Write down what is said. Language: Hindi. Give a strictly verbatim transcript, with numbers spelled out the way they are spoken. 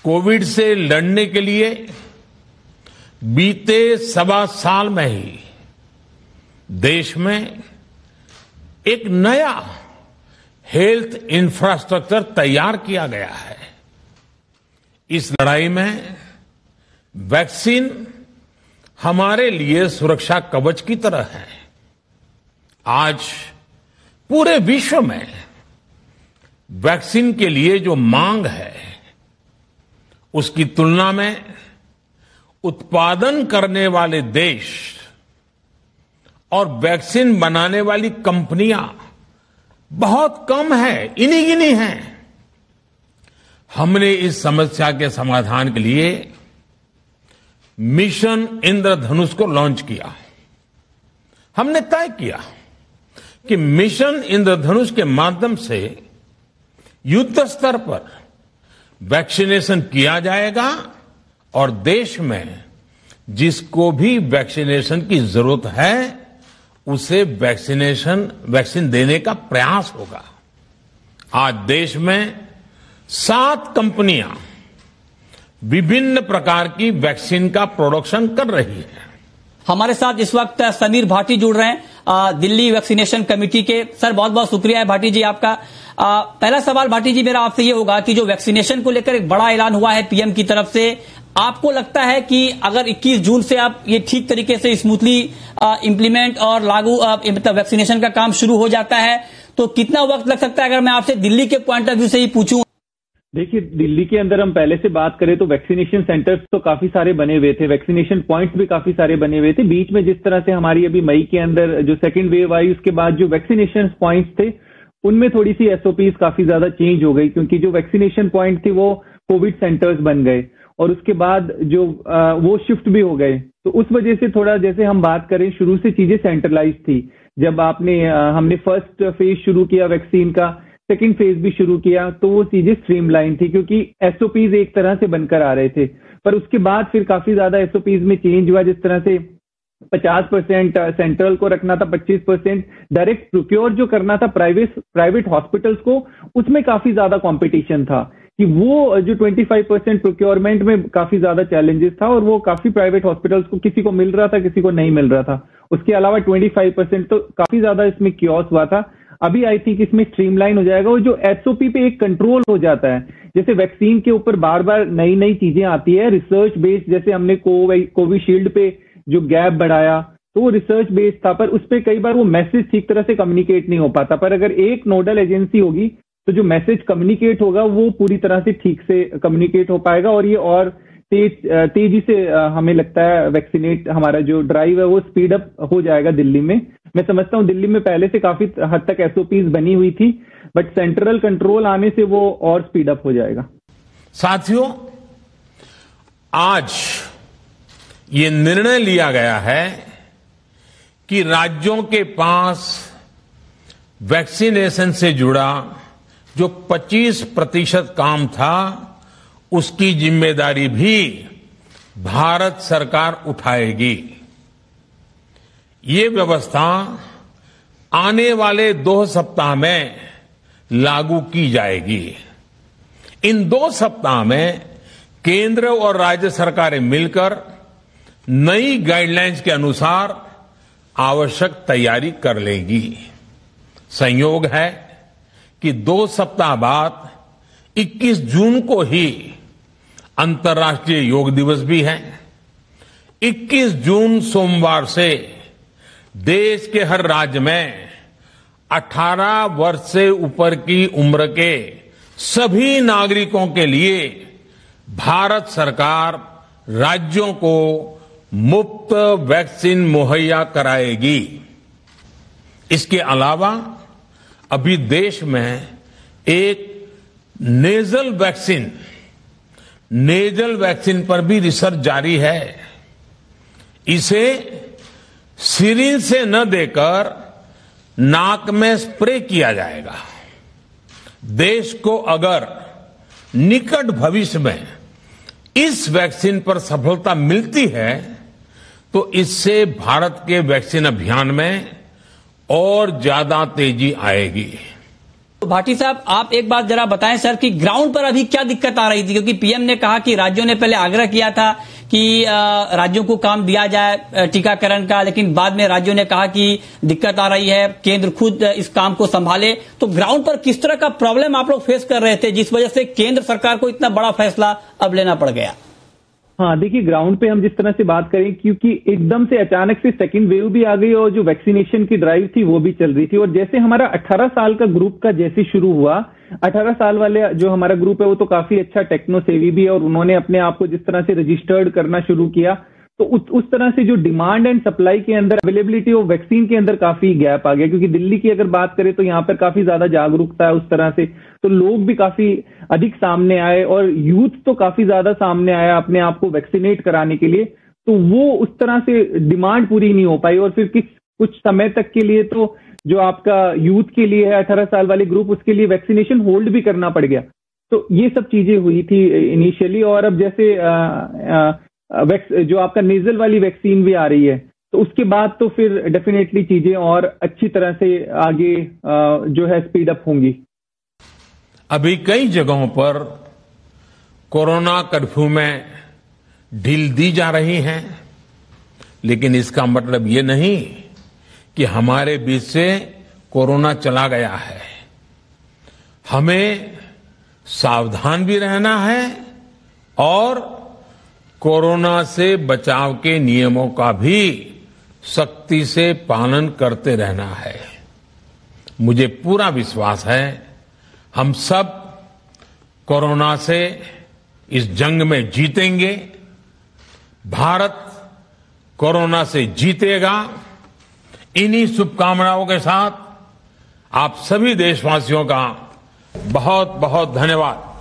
कोविड से लड़ने के लिए बीते सवा साल में ही देश में एक नया हेल्थ इंफ्रास्ट्रक्चर तैयार किया गया है। इस लड़ाई में वैक्सीन हमारे लिए सुरक्षा कवच की तरह है। आज पूरे विश्व में वैक्सीन के लिए जो मांग है, उसकी तुलना में उत्पादन करने वाले देश और वैक्सीन बनाने वाली कंपनियां बहुत कम है, इन्हीं गिनी हैं। हमने इस समस्या के समाधान के लिए मिशन इंद्रधनुष को लॉन्च किया। हमने तय किया कि मिशन इंद्रधनुष के माध्यम से युद्ध स्तर पर वैक्सीनेशन किया जाएगा और देश में जिसको भी वैक्सीनेशन की जरूरत है उसे वैक्सीनेशन वैक्सीन देने का प्रयास होगा। आज देश में सात कंपनियां विभिन्न प्रकार की वैक्सीन का प्रोडक्शन कर रही है। हमारे साथ इस वक्त समीर भाटी जुड़ रहे हैं दिल्ली वैक्सीनेशन कमेटी के। सर, बहुत बहुत शुक्रिया है भाटी जी आपका। आ, पहला सवाल भाटी जी मेरा आपसे ये होगा कि जो वैक्सीनेशन को लेकर एक बड़ा ऐलान हुआ है पीएम की तरफ से, आपको लगता है कि अगर इक्कीस जून से आप ये ठीक तरीके से स्मूथली इंप्लीमेंट और लागू मतलब वैक्सीनेशन का काम शुरू हो जाता है तो कितना वक्त लग सकता है? अगर मैं आपसे दिल्ली के पॉइंट ऑफ व्यू से ही पूछूं। देखिए, दिल्ली के अंदर हम पहले से बात करें तो वैक्सीनेशन सेंटर्स तो काफी सारे बने हुए थे, वैक्सीनेशन पॉइंट्स भी काफी सारे बने हुए थे। बीच में जिस तरह से हमारी अभी मई के अंदर जो सेकंड वेव आई, उसके बाद जो वैक्सीनेशन पॉइंट्स थे उनमें थोड़ी सी एसओपीज काफी ज्यादा चेंज हो गई, क्योंकि जो वैक्सीनेशन पॉइंट थे वो कोविड सेंटर्स बन गए और उसके बाद जो आ, वो शिफ्ट भी हो गए। तो उस वजह से थोड़ा, जैसे हम बात करें, शुरू से चीजें सेंट्रलाइज थी। जब आपने आ, हमने फर्स्ट फेज शुरू किया वैक्सीन का, सेकेंड फेज भी शुरू किया, तो वो चीजें स्ट्रीमलाइन थी क्योंकि एसओपीज एक तरह से बनकर आ रहे थे। पर उसके बाद फिर काफी ज्यादा एसओपीज में चेंज हुआ, जिस तरह से पचास परसेंट सेंट्रल को रखना था, पच्चीस परसेंट डायरेक्ट प्रोक्योर जो करना था प्राइवेट प्राइवेट हॉस्पिटल्स को, उसमें काफी ज्यादा कंपटीशन था कि वो जो पच्चीस परसेंट प्रोक्योरमेंट में काफी ज्यादा चैलेंजेस था और वो काफी प्राइवेट हॉस्पिटल्स को किसी को मिल रहा था, किसी को नहीं मिल रहा था। उसके अलावा पच्चीस परसेंट तो काफी ज्यादा इसमें क्योस हुआ था। अभी आई थिंक इसमें स्ट्रीमलाइन हो जाएगा और जो एसओपी पे एक कंट्रोल हो जाता है। जैसे वैक्सीन के ऊपर बार बार नई नई चीजें आती है, रिसर्च बेस्ड, जैसे हमने कोविशील्ड पे जो गैप बढ़ाया तो वो रिसर्च बेस्ड था, पर उस पर कई बार वो मैसेज ठीक तरह से कम्युनिकेट नहीं हो पाता। पर अगर एक नोडल एजेंसी होगी तो जो मैसेज कम्युनिकेट होगा वो पूरी तरह से ठीक से कम्युनिकेट हो पाएगा और ये और तेज तेजी से हमें लगता है वैक्सीनेट हमारा जो ड्राइव है वो स्पीड अप हो जाएगा दिल्ली में। मैं समझता हूं दिल्ली में पहले से काफी हद तक एसओपीज बनी हुई थी, बट सेंट्रल कंट्रोल आने से वो और स्पीड अप हो जाएगा। साथियों, आज ये निर्णय लिया गया है कि राज्यों के पास वैक्सीनेशन से जुड़ा जो पच्चीस प्रतिशत काम था उसकी जिम्मेदारी भी भारत सरकार उठाएगी। ये व्यवस्था आने वाले दो सप्ताह में लागू की जाएगी। इन दो सप्ताह में केंद्र और राज्य सरकारें मिलकर नई गाइडलाइंस के अनुसार आवश्यक तैयारी कर लेंगी। संयोग है कि दो सप्ताह बाद इक्कीस जून को ही अंतर्राष्ट्रीय योग दिवस भी है। इक्कीस जून सोमवार से देश के हर राज्य में अठारह वर्ष से ऊपर की उम्र के सभी नागरिकों के लिए भारत सरकार राज्यों को मुफ्त वैक्सीन मुहैया कराएगी। इसके अलावा अभी देश में एक नेजल वैक्सीन नेजल वैक्सीन पर भी रिसर्च जारी है। इसे सिरिंज से न देकर नाक में स्प्रे किया जाएगा। देश को अगर निकट भविष्य में इस वैक्सीन पर सफलता मिलती है तो इससे भारत के वैक्सीन अभियान में और ज्यादा तेजी आएगी। भाटी साहब, आप एक बात जरा बताएं सर कि ग्राउंड पर अभी क्या दिक्कत आ रही थी, क्योंकि पीएम ने कहा कि राज्यों ने पहले आग्रह किया था कि राज्यों को काम दिया जाए टीकाकरण का, लेकिन बाद में राज्यों ने कहा कि दिक्कत आ रही है, केंद्र खुद इस काम को संभाले। तो ग्राउंड पर किस तरह का प्रॉब्लम आप लोग फेस कर रहे थे जिस वजह से केंद्र सरकार को इतना बड़ा फैसला अब लेना पड़ गया? हाँ, देखिए ग्राउंड पे हम जिस तरह से बात करें, क्योंकि एकदम से अचानक से सेकंड वेव भी आ गई और जो वैक्सीनेशन की ड्राइव थी वो भी चल रही थी। और जैसे हमारा अठारह साल का ग्रुप का जैसे शुरू हुआ, अठारह साल वाले जो हमारा ग्रुप है वो तो काफी अच्छा टेक्नो सेवी भी है और उन्होंने अपने आप को जिस तरह से रजिस्टर्ड करना शुरू किया, तो उस, उस तरह से जो डिमांड एंड सप्लाई के अंदर अवेलेबिलिटी ऑफ वैक्सीन के अंदर काफी गैप आ गया। क्योंकि दिल्ली की अगर बात करें तो यहाँ पर काफी ज्यादा जागरूकता है उस तरह से, तो लोग भी काफी अधिक सामने आए और यूथ तो काफी ज्यादा सामने आया अपने आप को वैक्सीनेट कराने के लिए। तो वो उस तरह से डिमांड पूरी नहीं हो पाई और फिर किस कुछ समय तक के लिए तो जो आपका यूथ के लिए है अठारह साल वाले ग्रुप, उसके लिए वैक्सीनेशन होल्ड भी करना पड़ गया। तो ये सब चीजें हुई थी इनिशियली। और अब जैसे आ, आ, जो आपका नेजल वाली वैक्सीन भी आ रही है, तो उसके बाद तो फिर डेफिनेटली चीजें और अच्छी तरह से आगे जो है स्पीड अप होंगी। अभी कई जगहों पर कोरोना कर्फ्यू में ढील दी जा रही है, लेकिन इसका मतलब ये नहीं कि हमारे बीच से कोरोना चला गया है। हमें सावधान भी रहना है और कोरोना से बचाव के नियमों का भी सख्ती से पालन करते रहना है। मुझे पूरा विश्वास है हम सब कोरोना से इस जंग में जीतेंगे, भारत कोरोना से जीतेगा। इन्हीं शुभकामनाओं के साथ आप सभी देशवासियों का बहुत बहुत धन्यवाद।